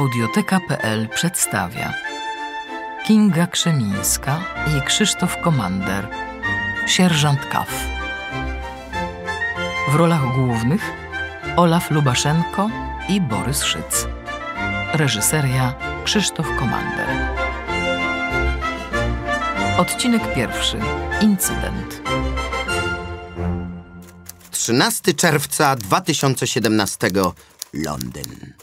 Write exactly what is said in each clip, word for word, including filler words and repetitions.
Audioteka kropka pe el przedstawia Kinga Krzemińska i Krzysztof Komander, Sierżant Kaw. W rolach głównych Olaf Lubaszenko i Borys Szyc. Reżyseria Krzysztof Komander. Odcinek pierwszy. Incydent. trzynastego czerwca dwa tysiące siedemnastego. Londyn.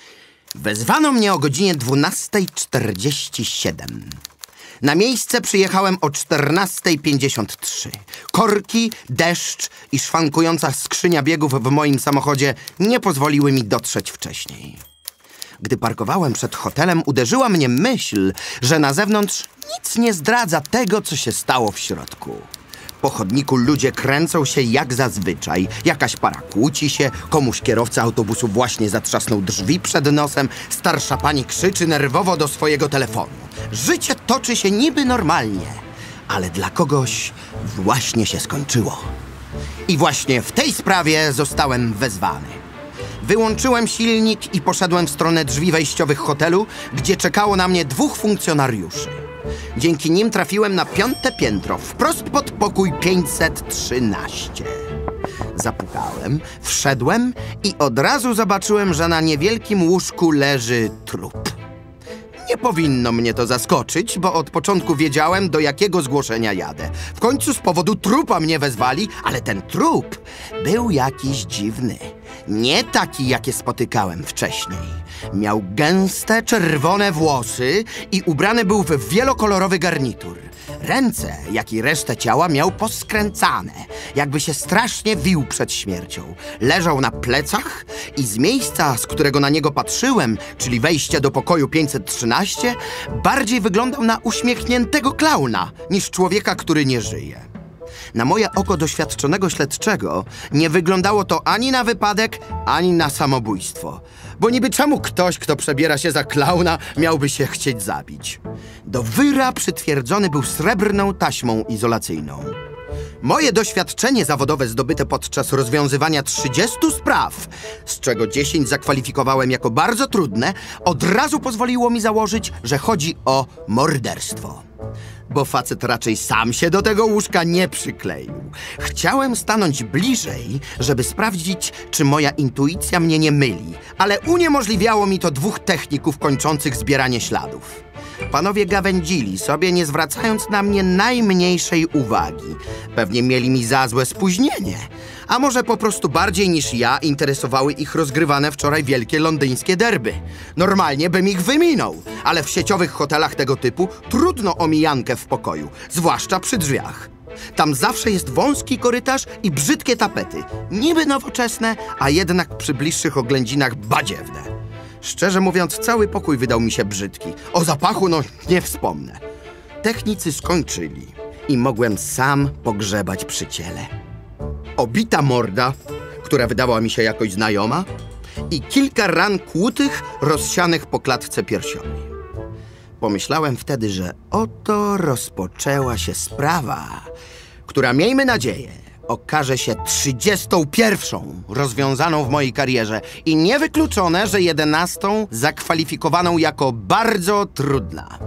Wezwano mnie o godzinie dwunastej czterdzieści siedem. Na miejsce przyjechałem o czternastej pięćdziesiąt trzy. Korki, deszcz i szwankująca skrzynia biegów w moim samochodzie nie pozwoliły mi dotrzeć wcześniej. Gdy parkowałem przed hotelem, uderzyła mnie myśl, że na zewnątrz nic nie zdradza tego, co się stało w środku. Po chodniku ludzie kręcą się jak zazwyczaj. Jakaś para kłóci się, komuś kierowca autobusu właśnie zatrzasnął drzwi przed nosem, starsza pani krzyczy nerwowo do swojego telefonu. Życie toczy się niby normalnie, ale dla kogoś właśnie się skończyło. I właśnie w tej sprawie zostałem wezwany. Wyłączyłem silnik i poszedłem w stronę drzwi wejściowych hotelu, gdzie czekało na mnie dwóch funkcjonariuszy. Dzięki nim trafiłem na piąte piętro, wprost pod pokój pięćset trzynaście. Zapukałem, wszedłem i od razu zobaczyłem, że na niewielkim łóżku leży trup. Nie powinno mnie to zaskoczyć, bo od początku wiedziałem, do jakiego zgłoszenia jadę. W końcu z powodu trupa mnie wezwali, ale ten trup był jakiś dziwny. Nie taki, jakie spotykałem wcześniej. Miał gęste, czerwone włosy i ubrany był w wielokolorowy garnitur. Ręce, jak i resztę ciała miał poskręcane, jakby się strasznie wił przed śmiercią. Leżał na plecach i z miejsca, z którego na niego patrzyłem, czyli wejście do pokoju pięćset trzynaście, bardziej wyglądał na uśmiechniętego klauna niż człowieka, który nie żyje. Na moje oko doświadczonego śledczego nie wyglądało to ani na wypadek, ani na samobójstwo. Bo niby czemu ktoś, kto przebiera się za klauna, miałby się chcieć zabić? Do wyra przytwierdzony był srebrną taśmą izolacyjną. Moje doświadczenie zawodowe zdobyte podczas rozwiązywania trzydziestu spraw, z czego dziesięć zakwalifikowałem jako bardzo trudne, od razu pozwoliło mi założyć, że chodzi o morderstwo. Bo facet raczej sam się do tego łóżka nie przykleił. Chciałem stanąć bliżej, żeby sprawdzić, czy moja intuicja mnie nie myli, ale uniemożliwiało mi to dwóch techników kończących zbieranie śladów. Panowie gawędzili sobie, nie zwracając na mnie najmniejszej uwagi. Pewnie mieli mi za złe spóźnienie. A może po prostu bardziej niż ja interesowały ich rozgrywane wczoraj wielkie londyńskie derby. Normalnie bym ich wyminął, ale w sieciowych hotelach tego typu trudno o mijankę w pokoju, zwłaszcza przy drzwiach. Tam zawsze jest wąski korytarz i brzydkie tapety. Niby nowoczesne, a jednak przy bliższych oględzinach badziewne. Szczerze mówiąc, cały pokój wydał mi się brzydki. O zapachu no nie wspomnę. Technicy skończyli i mogłem sam pogrzebać przy ciele. Obita morda, która wydała mi się jakoś znajoma, i kilka ran kłutych, rozsianych po klatce piersiowej. Pomyślałem wtedy, że oto rozpoczęła się sprawa, która, miejmy nadzieję, okaże się trzydziestą pierwszą rozwiązaną w mojej karierze i niewykluczone, że jedenastą zakwalifikowaną jako bardzo trudna.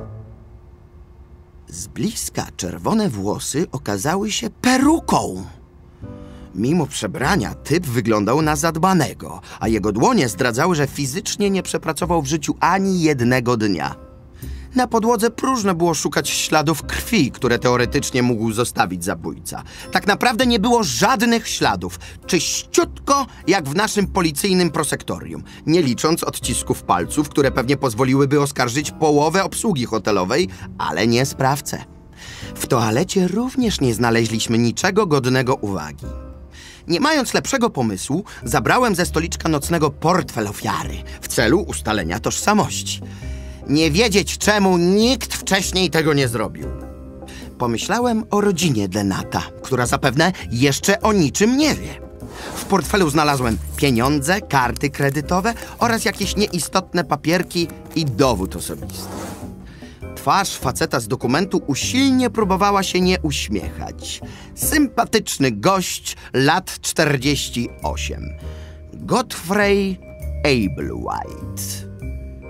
Z bliska czerwone włosy okazały się peruką. Mimo przebrania typ wyglądał na zadbanego, a jego dłonie zdradzały, że fizycznie nie przepracował w życiu ani jednego dnia. Na podłodze próżno było szukać śladów krwi, które teoretycznie mógł zostawić zabójca. Tak naprawdę nie było żadnych śladów, czyściutko jak w naszym policyjnym prosektorium, nie licząc odcisków palców, które pewnie pozwoliłyby oskarżyć połowę obsługi hotelowej, ale nie sprawcę. W toalecie również nie znaleźliśmy niczego godnego uwagi. Nie mając lepszego pomysłu, zabrałem ze stoliczka nocnego portfel ofiary w celu ustalenia tożsamości. Nie wiedzieć czemu nikt wcześniej tego nie zrobił. Pomyślałem o rodzinie Denata, która zapewne jeszcze o niczym nie wie. W portfelu znalazłem pieniądze, karty kredytowe oraz jakieś nieistotne papierki i dowód osobisty. Twarz faceta z dokumentu usilnie próbowała się nie uśmiechać. Sympatyczny gość, lat czterdzieści osiem. Godfrey Ablewhite.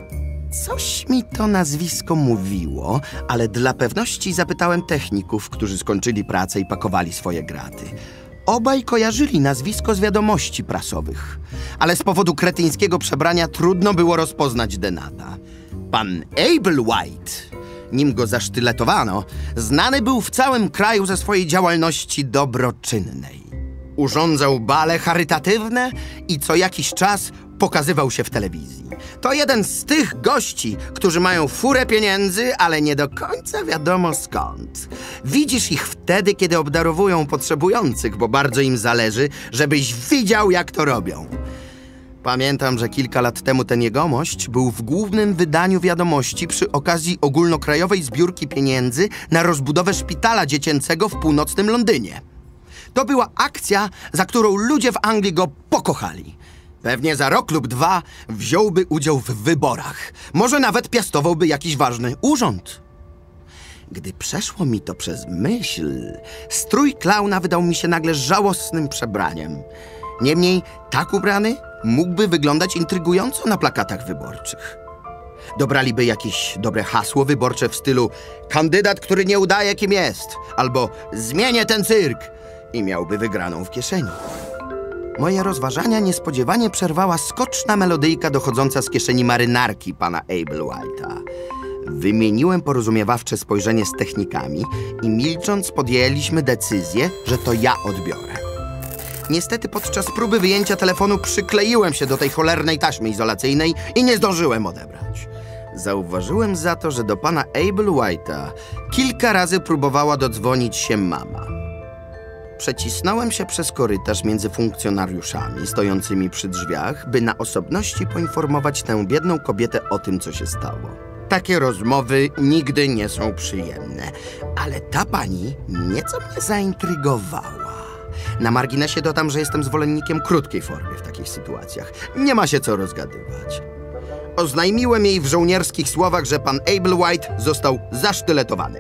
Coś mi to nazwisko mówiło, ale dla pewności zapytałem techników, którzy skończyli pracę i pakowali swoje graty. Obaj kojarzyli nazwisko z wiadomości prasowych, ale z powodu kretyńskiego przebrania trudno było rozpoznać Denata. Pan Abel White, nim go zasztyletowano, znany był w całym kraju ze swojej działalności dobroczynnej. Urządzał bale charytatywne i co jakiś czas pokazywał się w telewizji. To jeden z tych gości, którzy mają furę pieniędzy, ale nie do końca wiadomo skąd. Widzisz ich wtedy, kiedy obdarowują potrzebujących, bo bardzo im zależy, żebyś widział, jak to robią. Pamiętam, że kilka lat temu ten jegomość był w głównym wydaniu wiadomości przy okazji ogólnokrajowej zbiórki pieniędzy na rozbudowę szpitala dziecięcego w północnym Londynie. To była akcja, za którą ludzie w Anglii go pokochali. Pewnie za rok lub dwa wziąłby udział w wyborach. Może nawet piastowałby jakiś ważny urząd. Gdy przeszło mi to przez myśl, strój klauna wydał mi się nagle żałosnym przebraniem. Niemniej tak ubrany mógłby wyglądać intrygująco na plakatach wyborczych. Dobraliby jakieś dobre hasło wyborcze w stylu kandydat, który nie udaje, kim jest, albo zmienię ten cyrk i miałby wygraną w kieszeni. Moje rozważania niespodziewanie przerwała skoczna melodyjka dochodząca z kieszeni marynarki pana Abel White'a. Wymieniłem porozumiewawcze spojrzenie z technikami i milcząc podjęliśmy decyzję, że to ja odbiorę. Niestety podczas próby wyjęcia telefonu przykleiłem się do tej cholernej taśmy izolacyjnej i nie zdążyłem odebrać. Zauważyłem za to, że do pana Abel White'a kilka razy próbowała dodzwonić się mama. Przecisnąłem się przez korytarz między funkcjonariuszami stojącymi przy drzwiach, by na osobności poinformować tę biedną kobietę o tym, co się stało. Takie rozmowy nigdy nie są przyjemne, ale ta pani nieco mnie zaintrygowała. Na marginesie dodam, że jestem zwolennikiem krótkiej formy w takich sytuacjach. Nie ma się co rozgadywać. Oznajmiłem jej w żołnierskich słowach, że pan Abel White został zasztyletowany.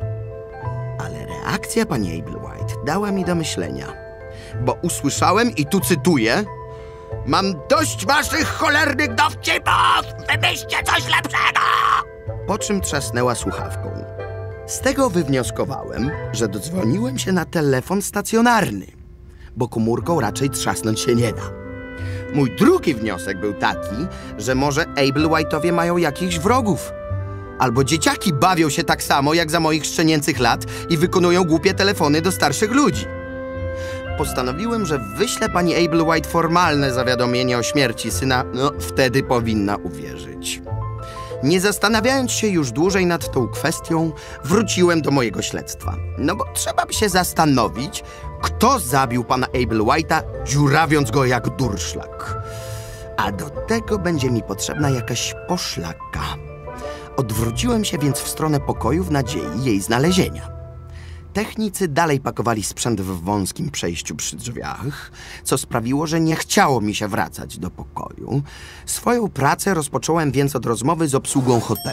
Ale reakcja pani Abel White dała mi do myślenia, bo usłyszałem, i tu cytuję: mam dość waszych cholernych dowcipów! Wymyślcie coś lepszego! Po czym trzasnęła słuchawką. Z tego wywnioskowałem, że dodzwoniłem się na telefon stacjonarny, bo komórką raczej trzasnąć się nie da. Mój drugi wniosek był taki, że może Abel White'owie mają jakichś wrogów. Albo dzieciaki bawią się tak samo jak za moich szczenięcych lat i wykonują głupie telefony do starszych ludzi. Postanowiłem, że wyślę pani Abel White formalne zawiadomienie o śmierci syna, no wtedy powinna uwierzyć. Nie zastanawiając się już dłużej nad tą kwestią, wróciłem do mojego śledztwa. No bo trzeba by się zastanowić, kto zabił pana Abel White'a, dziurawiąc go jak durszlak. A do tego będzie mi potrzebna jakaś poszlaka. Odwróciłem się więc w stronę pokoju w nadziei jej znalezienia. Technicy dalej pakowali sprzęt w wąskim przejściu przy drzwiach, co sprawiło, że nie chciało mi się wracać do pokoju. Swoją pracę rozpocząłem więc od rozmowy z obsługą hotelu.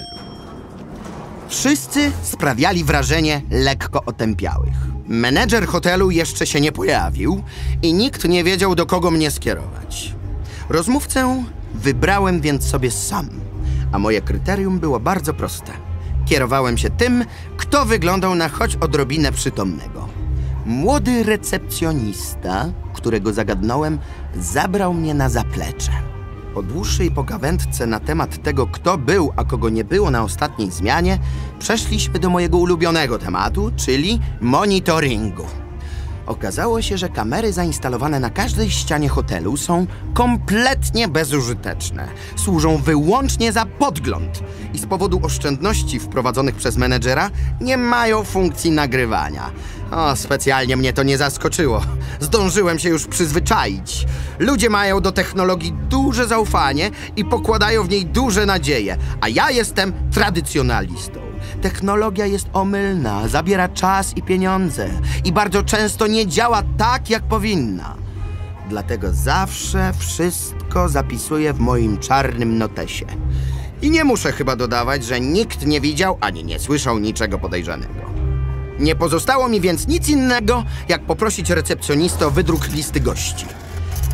Wszyscy sprawiali wrażenie lekko otępiałych. Menedżer hotelu jeszcze się nie pojawił i nikt nie wiedział, do kogo mnie skierować. Rozmówcę wybrałem więc sobie sam, a moje kryterium było bardzo proste. Kierowałem się tym, kto wyglądał na choć odrobinę przytomnego. Młody recepcjonista, którego zagadnąłem, zabrał mnie na zaplecze. Po dłuższej pogawędce na temat tego, kto był, a kogo nie było na ostatniej zmianie, przeszliśmy do mojego ulubionego tematu, czyli monitoringu. Okazało się, że kamery zainstalowane na każdej ścianie hotelu są kompletnie bezużyteczne. Służą wyłącznie za podgląd i z powodu oszczędności wprowadzonych przez menedżera nie mają funkcji nagrywania. O, specjalnie mnie to nie zaskoczyło. Zdążyłem się już przyzwyczaić. Ludzie mają do technologii duże zaufanie i pokładają w niej duże nadzieje, a ja jestem tradycjonalistą. Technologia jest omylna, zabiera czas i pieniądze i bardzo często nie działa tak, jak powinna. Dlatego zawsze wszystko zapisuję w moim czarnym notesie. I nie muszę chyba dodawać, że nikt nie widział ani nie słyszał niczego podejrzanego. Nie pozostało mi więc nic innego, jak poprosić recepcjonistę o wydruk listy gości.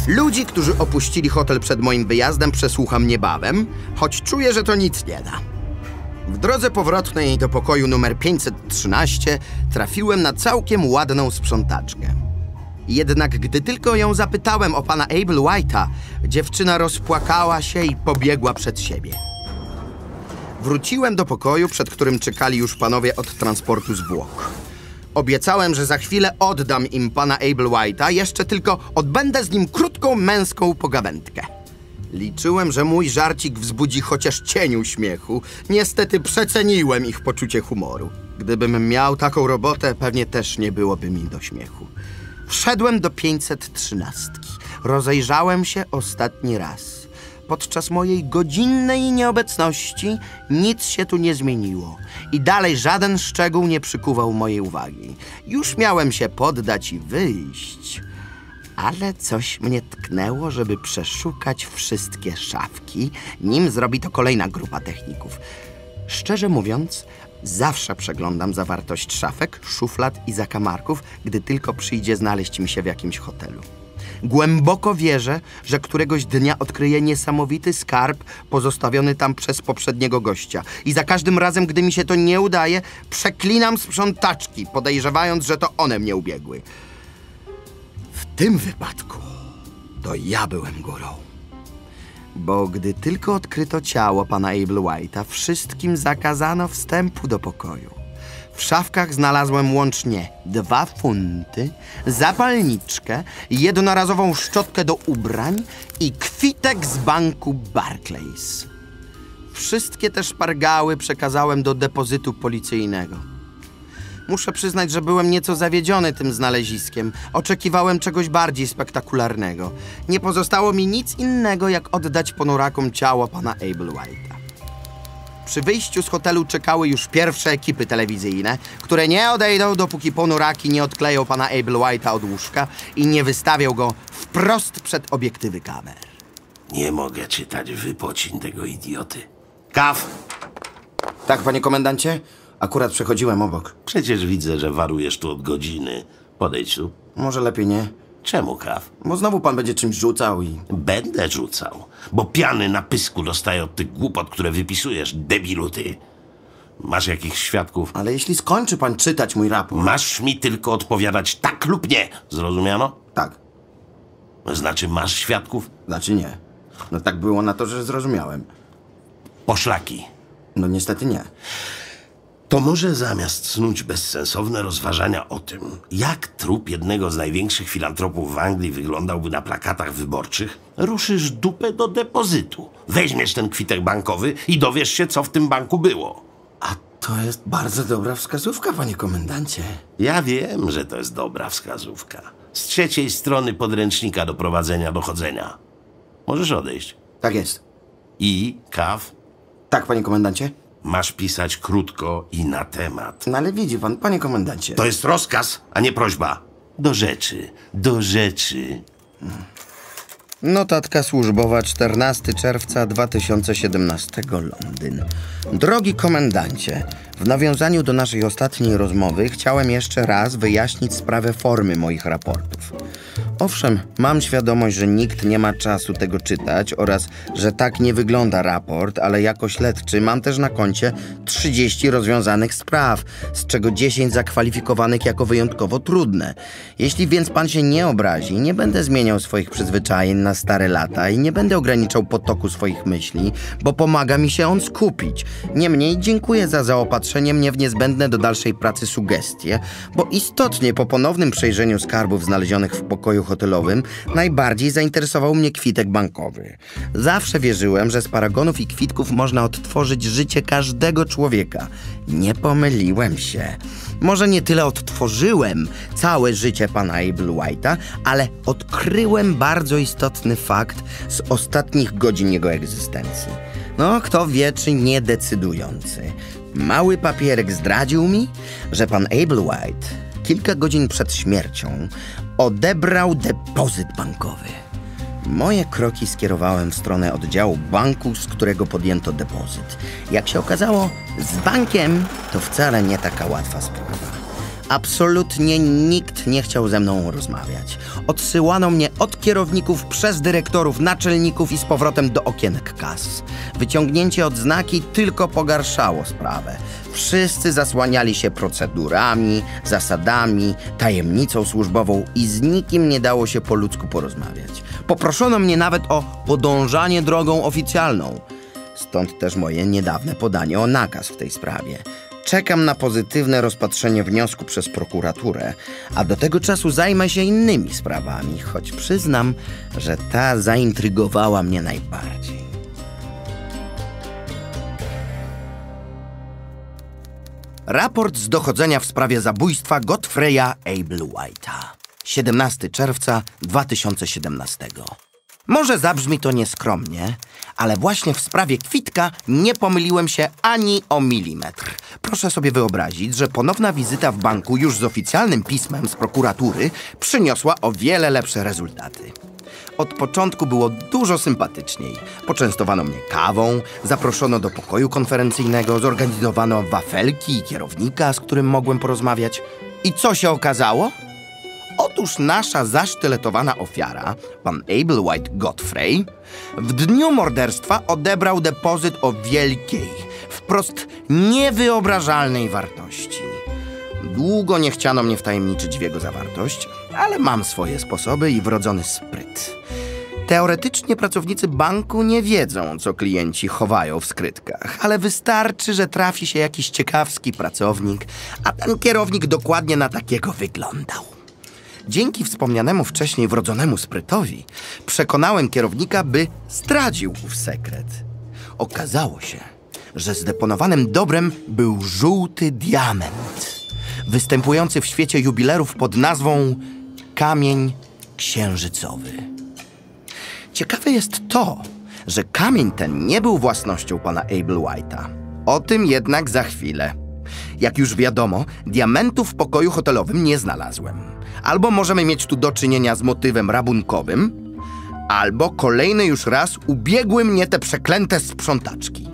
Ludzi, którzy opuścili hotel przed moim wyjazdem, przesłucham niebawem, choć czuję, że to nic nie da. W drodze powrotnej do pokoju numer pięćset trzynaście trafiłem na całkiem ładną sprzątaczkę. Jednak gdy tylko ją zapytałem o pana Abel White'a, dziewczyna rozpłakała się i pobiegła przed siebie. Wróciłem do pokoju, przed którym czekali już panowie od transportu zwłok. Obiecałem, że za chwilę oddam im pana Abel White'a, jeszcze tylko odbędę z nim krótką męską pogawędkę. Liczyłem, że mój żarcik wzbudzi chociaż cień uśmiechu. Niestety przeceniłem ich poczucie humoru. Gdybym miał taką robotę, pewnie też nie byłoby mi do śmiechu. Wszedłem do pięćset trzynastki. Rozejrzałem się ostatni raz. Podczas mojej godzinnej nieobecności nic się tu nie zmieniło i dalej żaden szczegół nie przykuwał mojej uwagi. Już miałem się poddać i wyjść, ale coś mnie tknęło, żeby przeszukać wszystkie szafki, nim zrobi to kolejna grupa techników. Szczerze mówiąc, zawsze przeglądam zawartość szafek, szuflad i zakamarków, gdy tylko przyjdzie znaleźć mi się w jakimś hotelu. Głęboko wierzę, że któregoś dnia odkryję niesamowity skarb pozostawiony tam przez poprzedniego gościa. I za każdym razem, gdy mi się to nie udaje, przeklinam sprzątaczki, podejrzewając, że to one mnie ubiegły. W tym wypadku to ja byłem górą. Bo gdy tylko odkryto ciało pana Abel White'a, wszystkim zakazano wstępu do pokoju. W szafkach znalazłem łącznie dwa funty, zapalniczkę, jednorazową szczotkę do ubrań i kwitek z banku Barclays. Wszystkie te szpargały przekazałem do depozytu policyjnego. Muszę przyznać, że byłem nieco zawiedziony tym znaleziskiem. Oczekiwałem czegoś bardziej spektakularnego. Nie pozostało mi nic innego, jak oddać ponurakom ciało pana Abel White'a. Przy wyjściu z hotelu czekały już pierwsze ekipy telewizyjne, które nie odejdą, dopóki ponuraki nie odkleją pana Abel White'a od łóżka i nie wystawią go wprost przed obiektywy kamer. Nie mogę czytać wypocin tego idioty. Kaw! Tak, panie komendancie? Akurat przechodziłem obok. Przecież widzę, że warujesz tu od godziny. Podejdź tu. Może lepiej nie? Czemu, Kaw? Bo znowu pan będzie czymś rzucał i... Będę rzucał, bo piany na pysku dostaję od tych głupot, które wypisujesz, debilu ty. Masz jakichś świadków? Ale jeśli skończy pan czytać mój raport... Masz mi tylko odpowiadać tak lub nie. Zrozumiano? Tak. Znaczy masz świadków? Znaczy nie. No tak było na to, że zrozumiałem. Poszlaki. No niestety nie. To może zamiast snuć bezsensowne rozważania o tym, jak trup jednego z największych filantropów w Anglii wyglądałby na plakatach wyborczych, ruszysz dupę do depozytu. Weźmiesz ten kwitek bankowy i dowiesz się, co w tym banku było. A to jest bardzo dobra wskazówka, panie komendancie. Ja wiem, że to jest dobra wskazówka. Z trzeciej strony podręcznika do prowadzenia dochodzenia. Możesz odejść. Tak jest. I, Kaw, Tak, panie komendancie? masz pisać krótko i na temat. No ale widzi pan, panie komendancie... To jest rozkaz, a nie prośba. Do rzeczy, do rzeczy. Notatka służbowa czternastego czerwca dwa tysiące siedemnastego, Londyn. Drogi komendancie, w nawiązaniu do naszej ostatniej rozmowy chciałem jeszcze raz wyjaśnić sprawę formy moich raportów. Owszem, mam świadomość, że nikt nie ma czasu tego czytać oraz, że tak nie wygląda raport, ale jako śledczy mam też na koncie trzydzieści rozwiązanych spraw, z czego dziesięć zakwalifikowanych jako wyjątkowo trudne. Jeśli więc pan się nie obrazi, nie będę zmieniał swoich przyzwyczajeń na stare lata i nie będę ograniczał potoku swoich myśli, bo pomaga mi się on skupić. Niemniej dziękuję za zaopatrzenie mnie w niezbędne do dalszej pracy sugestie, bo istotnie po ponownym przejrzeniu skarbów znalezionych w pokoju hotelowym najbardziej zainteresował mnie kwitek bankowy. Zawsze wierzyłem, że z paragonów i kwitków można odtworzyć życie każdego człowieka. Nie pomyliłem się. Może nie tyle odtworzyłem całe życie pana Abel White'a, ale odkryłem bardzo istotny fakt z ostatnich godzin jego egzystencji. No, kto wie, czy nie decydujący. Mały papierek zdradził mi, że pan Abel White kilka godzin przed śmiercią odebrał depozyt bankowy. Moje kroki skierowałem w stronę oddziału banku, z którego podjęto depozyt. Jak się okazało, z bankiem to wcale nie taka łatwa sprawa. Absolutnie nikt nie chciał ze mną rozmawiać. Odsyłano mnie od kierowników przez dyrektorów, naczelników i z powrotem do okienek kas. Wyciągnięcie odznaki tylko pogarszało sprawę. Wszyscy zasłaniali się procedurami, zasadami, tajemnicą służbową i z nikim nie dało się po ludzku porozmawiać. Poproszono mnie nawet o podążanie drogą oficjalną. Stąd też moje niedawne podanie o nakaz w tej sprawie. Czekam na pozytywne rozpatrzenie wniosku przez prokuraturę, a do tego czasu zajmę się innymi sprawami, choć przyznam, że ta zaintrygowała mnie najbardziej. Raport z dochodzenia w sprawie zabójstwa Godfreya Ablewhite'a. siedemnastego czerwca dwa tysiące siedemnastego. Może zabrzmi to nieskromnie, ale właśnie w sprawie Kwitka nie pomyliłem się ani o milimetr. Proszę sobie wyobrazić, że ponowna wizyta w banku już z oficjalnym pismem z prokuratury przyniosła o wiele lepsze rezultaty. Od początku było dużo sympatyczniej. Poczęstowano mnie kawą, zaproszono do pokoju konferencyjnego, zorganizowano wafelki i kierownika, z którym mogłem porozmawiać. I co się okazało? Otóż nasza zasztyletowana ofiara, pan Ablewhite Godfrey, w dniu morderstwa odebrał depozyt o wielkiej, wprost niewyobrażalnej wartości. Długo nie chciano mnie wtajemniczyć w jego zawartość, ale mam swoje sposoby i wrodzony spryt. Teoretycznie pracownicy banku nie wiedzą, co klienci chowają w skrytkach, ale wystarczy, że trafi się jakiś ciekawski pracownik, a ten kierownik dokładnie na takiego wyglądał. Dzięki wspomnianemu wcześniej wrodzonemu sprytowi przekonałem kierownika, by zdradził ów sekret. Okazało się, że zdeponowanym dobrem był żółty diament, występujący w świecie jubilerów pod nazwą kamień księżycowy. Ciekawe jest to, że kamień ten nie był własnością pana Ablewhite'a. O tym jednak za chwilę. Jak już wiadomo, diamentu w pokoju hotelowym nie znalazłem. Albo możemy mieć tu do czynienia z motywem rabunkowym, albo kolejny już raz ubiegły mnie te przeklęte sprzątaczki.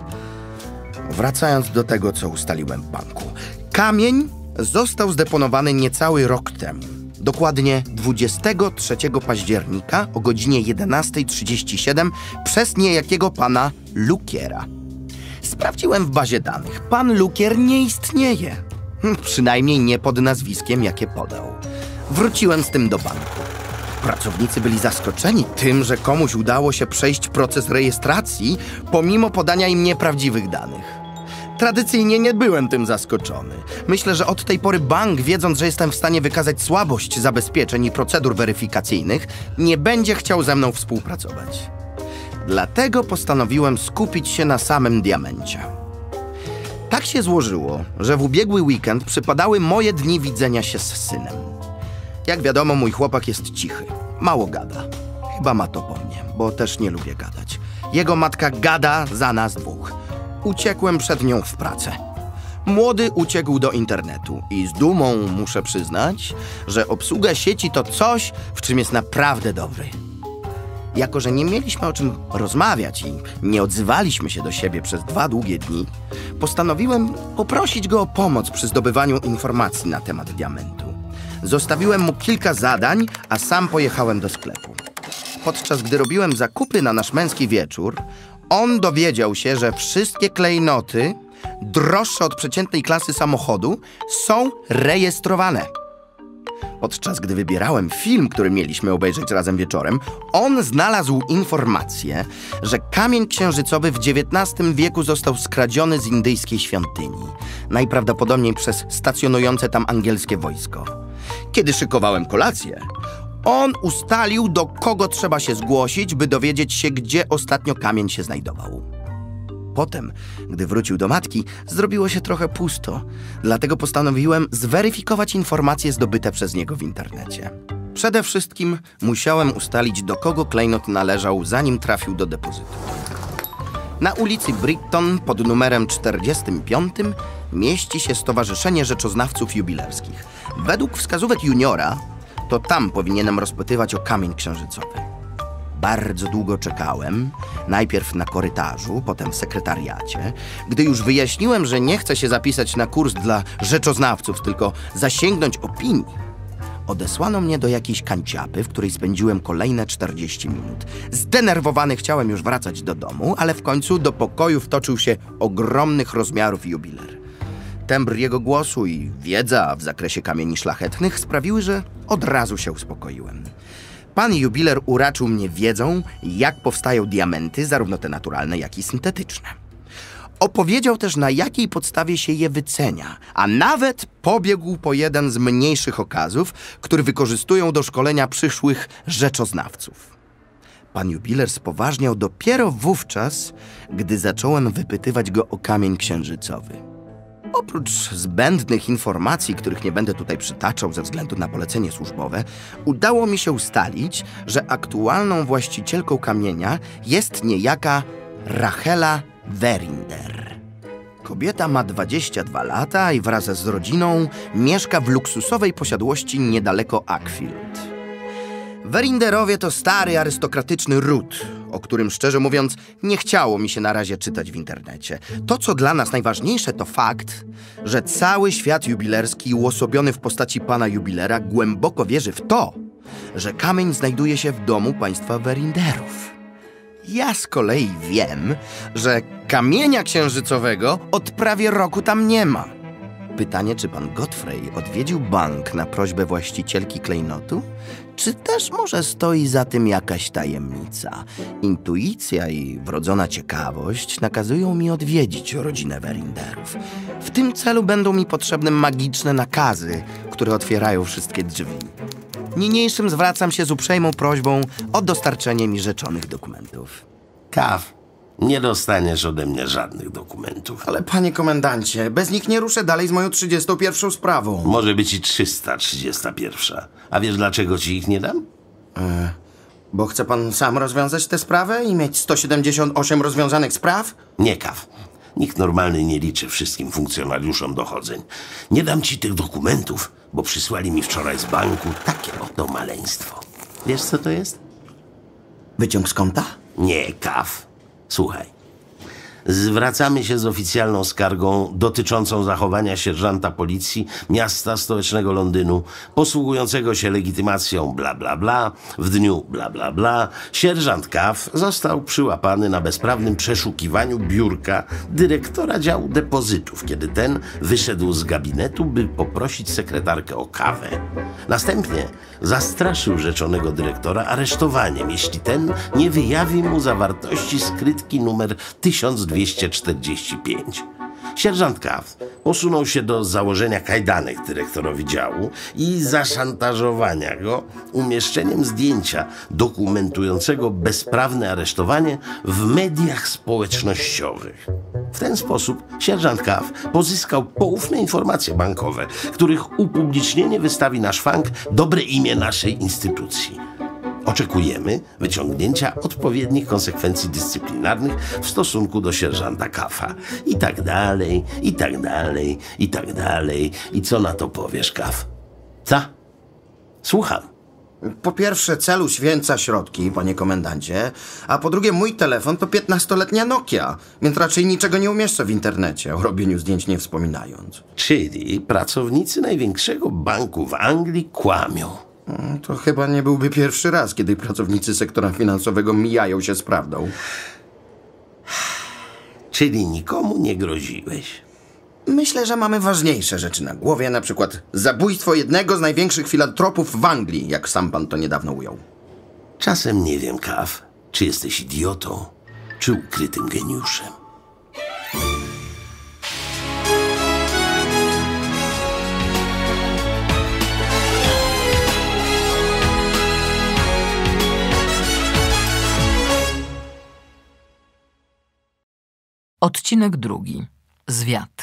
Wracając do tego, co ustaliłem w banku. Kamień został zdeponowany niecały rok temu. Dokładnie dwudziestego trzeciego października o godzinie jedenastej trzydzieści siedem przez niejakiego pana Lukiera. Sprawdziłem w bazie danych. Pan Lukier nie istnieje. Przynajmniej nie pod nazwiskiem, jakie podał. Wróciłem z tym do banku. Pracownicy byli zaskoczeni tym, że komuś udało się przejść proces rejestracji, pomimo podania im nieprawdziwych danych. Tradycyjnie nie byłem tym zaskoczony. Myślę, że od tej pory bank, wiedząc, że jestem w stanie wykazać słabość zabezpieczeń i procedur weryfikacyjnych, nie będzie chciał ze mną współpracować. Dlatego postanowiłem skupić się na samym diamencie. Tak się złożyło, że w ubiegły weekend przypadały moje dni widzenia się z synem. Jak wiadomo, mój chłopak jest cichy, mało gada. Chyba ma to po mnie, bo też nie lubię gadać. Jego matka gada za nas dwóch. Uciekłem przed nią w pracę. Młody uciekł do internetu i z dumą muszę przyznać, że obsługa sieci to coś, w czym jest naprawdę dobry. Jako że nie mieliśmy o czym rozmawiać i nie odzywaliśmy się do siebie przez dwa długie dni, postanowiłem poprosić go o pomoc przy zdobywaniu informacji na temat diamentu. Zostawiłem mu kilka zadań, a sam pojechałem do sklepu. Podczas gdy robiłem zakupy na nasz męski wieczór, on dowiedział się, że wszystkie klejnoty, droższe od przeciętnej klasy samochodu, są rejestrowane. Podczas gdy wybierałem film, który mieliśmy obejrzeć razem wieczorem, on znalazł informację, że kamień księżycowy w dziewiętnastym wieku został skradziony z indyjskiej świątyni. Najprawdopodobniej przez stacjonujące tam angielskie wojsko. Kiedy szykowałem kolację, on ustalił, do kogo trzeba się zgłosić, by dowiedzieć się, gdzie ostatnio kamień się znajdował. Potem, gdy wrócił do matki, zrobiło się trochę pusto, dlatego postanowiłem zweryfikować informacje zdobyte przez niego w internecie. Przede wszystkim musiałem ustalić, do kogo klejnot należał, zanim trafił do depozytu. Na ulicy Brighton pod numerem czterdziestym piątym mieści się Stowarzyszenie Rzeczoznawców Jubilerskich. Według wskazówek juniora, to tam powinienem rozpytywać o kamień księżycowy. Bardzo długo czekałem, najpierw na korytarzu, potem w sekretariacie. Gdy już wyjaśniłem, że nie chcę się zapisać na kurs dla rzeczoznawców, tylko zasięgnąć opinii, odesłano mnie do jakiejś kanciapy, w której spędziłem kolejne czterdzieści minut. Zdenerwowany chciałem już wracać do domu, ale w końcu do pokoju wtoczył się ogromnych rozmiarów jubiler. Tembr jego głosu i wiedza w zakresie kamieni szlachetnych sprawiły, że od razu się uspokoiłem. Pan jubiler uraczył mnie wiedzą, jak powstają diamenty, zarówno te naturalne, jak i syntetyczne. Opowiedział też, na jakiej podstawie się je wycenia, a nawet pobiegł po jeden z mniejszych okazów, który wykorzystują do szkolenia przyszłych rzeczoznawców. Pan jubiler spoważniał dopiero wówczas, gdy zacząłem wypytywać go o kamień księżycowy. Oprócz zbędnych informacji, których nie będę tutaj przytaczał ze względu na polecenie służbowe, udało mi się ustalić, że aktualną właścicielką kamienia jest niejaka Rachela Verinder. Kobieta ma dwadzieścia dwa lata i wraz z rodziną mieszka w luksusowej posiadłości niedaleko Ackfield. Verinderowie to stary, arystokratyczny ród, o którym, szczerze mówiąc, nie chciało mi się na razie czytać w internecie. To, co dla nas najważniejsze, to fakt, że cały świat jubilerski uosobiony w postaci pana jubilera głęboko wierzy w to, że kamień znajduje się w domu państwa Verinderów. Ja z kolei wiem, że kamienia księżycowego od prawie roku tam nie ma. Pytanie, czy pan Godfrey odwiedził bank na prośbę właścicielki klejnotu? Czy też może stoi za tym jakaś tajemnica? Intuicja i wrodzona ciekawość nakazują mi odwiedzić rodzinę Verinderów. W tym celu będą mi potrzebne magiczne nakazy, które otwierają wszystkie drzwi. Niniejszym zwracam się z uprzejmą prośbą o dostarczenie mi rzeczonych dokumentów. Kaw, nie dostaniesz ode mnie żadnych dokumentów. Ale panie komendancie, bez nich nie ruszę dalej z moją trzydziestą pierwszą sprawą. Może być i trzysta trzydziesta pierwsza. A wiesz, dlaczego ci ich nie dam? E, bo chce pan sam rozwiązać tę sprawę i mieć sto siedemdziesiąt osiem rozwiązanych spraw? Nie, Kaw. Nikt normalny nie liczy wszystkim funkcjonariuszom dochodzeń. Nie dam ci tych dokumentów, bo przysłali mi wczoraj z banku takie oto maleństwo. Wiesz, co to jest? Wyciąg z konta? Nie, Kaw. Słuchaj. Zwracamy się z oficjalną skargą dotyczącą zachowania sierżanta policji miasta stołecznego Londynu, posługującego się legitymacją bla bla bla, w dniu bla bla bla. Sierżant Kaw został przyłapany na bezprawnym przeszukiwaniu biurka dyrektora działu depozytów, kiedy ten wyszedł z gabinetu, by poprosić sekretarkę o kawę. Następnie zastraszył rzeczonego dyrektora aresztowaniem, jeśli ten nie wyjawi mu zawartości skrytki numer tysiąc dwieście czterdzieści pięć. Sierżant Kaw posunął się do założenia kajdanek dyrektorowi działu i zaszantażowania go umieszczeniem zdjęcia dokumentującego bezprawne aresztowanie w mediach społecznościowych. W ten sposób sierżant Kaw pozyskał poufne informacje bankowe, których upublicznienie wystawi na szwank dobre imię naszej instytucji. Oczekujemy wyciągnięcia odpowiednich konsekwencji dyscyplinarnych w stosunku do sierżanta Kafa. I tak dalej, i tak dalej, i tak dalej. I co na to powiesz, Kaf? Co? Słucham. Po pierwsze, cel uświęca środki, panie komendancie, a po drugie, mój telefon to piętnastoletnia Nokia, więc raczej niczego nie umieszczę w internecie, o robieniu zdjęć nie wspominając. Czyli pracownicy największego banku w Anglii kłamią. To chyba nie byłby pierwszy raz, kiedy pracownicy sektora finansowego mijają się z prawdą. Czyli nikomu nie groziłeś? Myślę, że mamy ważniejsze rzeczy na głowie, na przykład zabójstwo jednego z największych filantropów w Anglii, jak sam pan to niedawno ujął. Czasem nie wiem, Kaw, czy jesteś idiotą, czy ukrytym geniuszem. Odcinek drugi. Zwiat.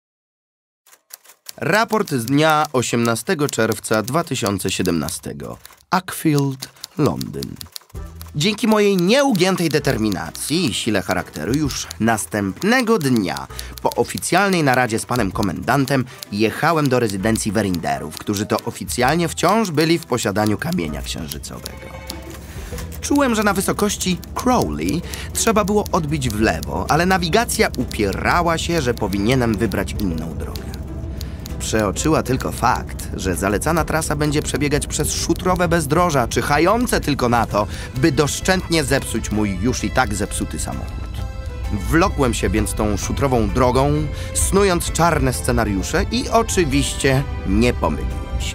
Raport z dnia osiemnastego czerwca dwa tysiące siedemnastego. Ackfield, Londyn. Dzięki mojej nieugiętej determinacji i sile charakteru już następnego dnia po oficjalnej naradzie z panem komendantem jechałem do rezydencji Verinderów, którzy to oficjalnie wciąż byli w posiadaniu kamienia księżycowego. Czułem, że na wysokości Crowley trzeba było odbić w lewo, ale nawigacja upierała się, że powinienem wybrać inną drogę. Przeoczyła tylko fakt, że zalecana trasa będzie przebiegać przez szutrowe bezdroża, czyhające tylko na to, by doszczętnie zepsuć mój już i tak zepsuty samochód. Wlokłem się więc tą szutrową drogą, snując czarne scenariusze i oczywiście nie pomyliłem się.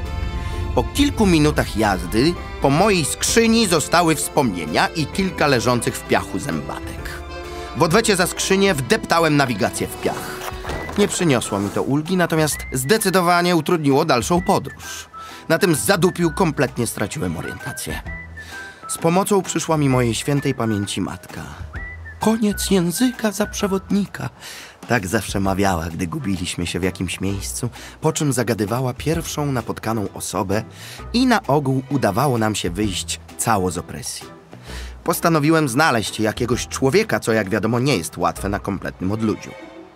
Po kilku minutach jazdy po mojej skrzyni zostały wspomnienia i kilka leżących w piachu zębatek. W odwecie za skrzynię wdeptałem nawigację w piach. Nie przyniosło mi to ulgi, natomiast zdecydowanie utrudniło dalszą podróż. Na tym zadupiu kompletnie straciłem orientację. Z pomocą przyszła mi mojej świętej pamięci matka. Koniec języka za przewodnika. Tak zawsze mawiała, gdy gubiliśmy się w jakimś miejscu, po czym zagadywała pierwszą napotkaną osobę i na ogół udawało nam się wyjść cało z opresji. Postanowiłem znaleźć jakiegoś człowieka, co jak wiadomo nie jest łatwe na kompletnym odludziu.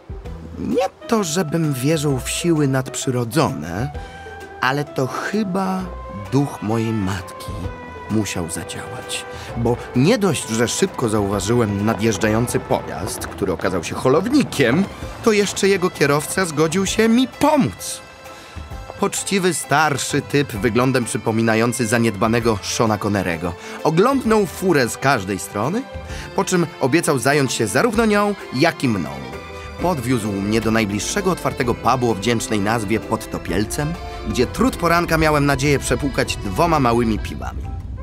Nie to, żebym wierzył w siły nadprzyrodzone, ale to chyba duch mojej matki musiał zadziałać. Bo nie dość, że szybko zauważyłem nadjeżdżający pojazd, który okazał się holownikiem, to jeszcze jego kierowca zgodził się mi pomóc. Poczciwy, starszy typ, wyglądem przypominający zaniedbanego Seana Connerego, oglądnął furę z każdej strony, po czym obiecał zająć się zarówno nią, jak i mną. Podwiózł mnie do najbliższego otwartego pubu o wdzięcznej nazwie Pod Topielcem, gdzie trud poranka miałem nadzieję przepłukać dwoma małymi piwami.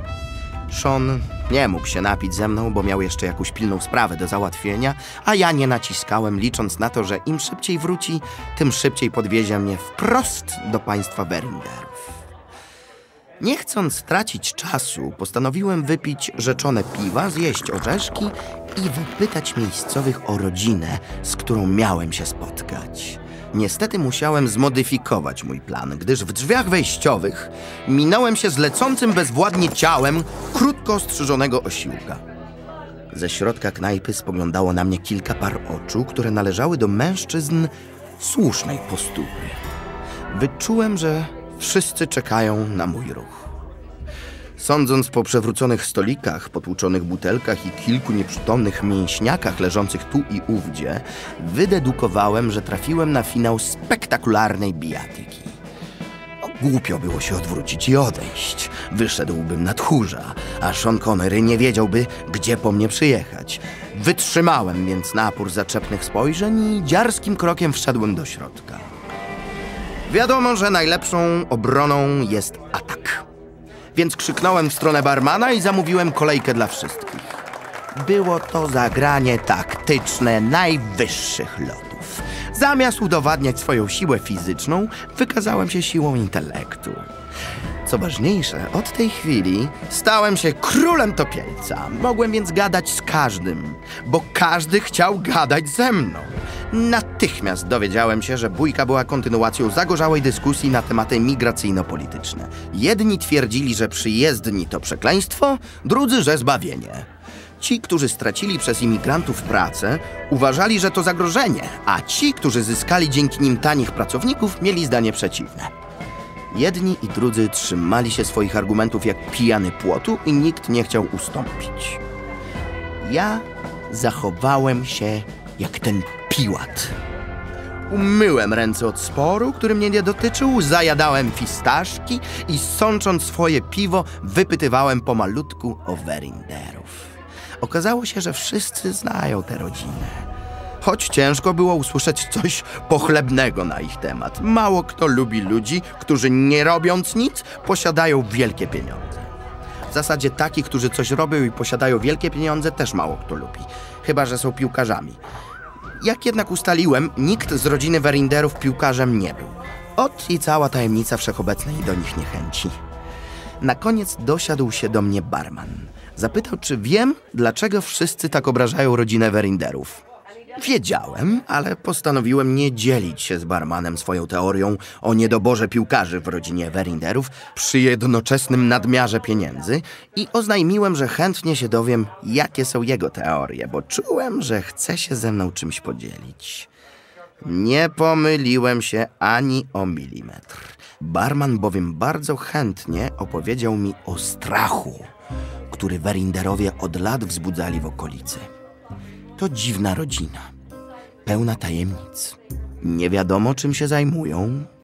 Sean nie mógł się napić ze mną, bo miał jeszcze jakąś pilną sprawę do załatwienia, a ja nie naciskałem, licząc na to, że im szybciej wróci, tym szybciej podwiezie mnie wprost do państwa Verinderów. Nie chcąc tracić czasu, postanowiłem wypić rzeczone piwa, zjeść orzeszki i wypytać miejscowych o rodzinę, z którą miałem się spotkać. Niestety musiałem zmodyfikować mój plan, gdyż w drzwiach wejściowych minąłem się z lecącym bezwładnie ciałem krótko ostrzyżonego osiłka. Ze środka knajpy spoglądało na mnie kilka par oczu, które należały do mężczyzn słusznej postury. Wyczułem, że wszyscy czekają na mój ruch. Sądząc po przewróconych stolikach, potłuczonych butelkach i kilku nieprzytomnych mięśniakach leżących tu i ówdzie, wydedukowałem, że trafiłem na finał spektakularnej bijatyki. No, głupio było się odwrócić i odejść. Wyszedłbym na tchórza, a Sean Connery nie wiedziałby, gdzie po mnie przyjechać. Wytrzymałem więc napór zaczepnych spojrzeń i dziarskim krokiem wszedłem do środka. Wiadomo, że najlepszą obroną jest atak. Więc krzyknąłem w stronę barmana i zamówiłem kolejkę dla wszystkich. Było to zagranie taktyczne najwyższych lotów. Zamiast udowadniać swoją siłę fizyczną, wykazałem się siłą intelektu. Co ważniejsze, od tej chwili stałem się królem topielca. Mogłem więc gadać z każdym, bo każdy chciał gadać ze mną. Natychmiast dowiedziałem się, że bójka była kontynuacją zagorzałej dyskusji na tematy migracyjno-polityczne. Jedni twierdzili, że przyjezdni to przekleństwo, drudzy, że zbawienie. Ci, którzy stracili przez imigrantów pracę, uważali, że to zagrożenie, a ci, którzy zyskali dzięki nim tanich pracowników, mieli zdanie przeciwne. Jedni i drudzy trzymali się swoich argumentów jak pijany płotu i nikt nie chciał ustąpić. Ja zachowałem się jak ten Piłat. Umyłem ręce od sporu, który mnie nie dotyczył, zajadałem fistaszki i sącząc swoje piwo, wypytywałem pomalutku o Verinderów. Okazało się, że wszyscy znają tę rodzinę. Choć ciężko było usłyszeć coś pochlebnego na ich temat. Mało kto lubi ludzi, którzy nie robiąc nic, posiadają wielkie pieniądze. W zasadzie takich, którzy coś robią i posiadają wielkie pieniądze, też mało kto lubi. Chyba że są piłkarzami. Jak jednak ustaliłem, nikt z rodziny Verinderów piłkarzem nie był. Ot i cała tajemnica wszechobecnej do nich niechęci. Na koniec dosiadł się do mnie barman. Zapytał, czy wiem, dlaczego wszyscy tak obrażają rodzinę Verinderów. Wiedziałem, ale postanowiłem nie dzielić się z barmanem swoją teorią o niedoborze piłkarzy w rodzinie Verinderów przy jednoczesnym nadmiarze pieniędzy i oznajmiłem, że chętnie się dowiem, jakie są jego teorie, bo czułem, że chce się ze mną czymś podzielić. Nie pomyliłem się ani o milimetr. Barman bowiem bardzo chętnie opowiedział mi o strachu, który Werinderowie od lat wzbudzali w okolicy. To dziwna rodzina, pełna tajemnic. Nie wiadomo, czym się zajmują,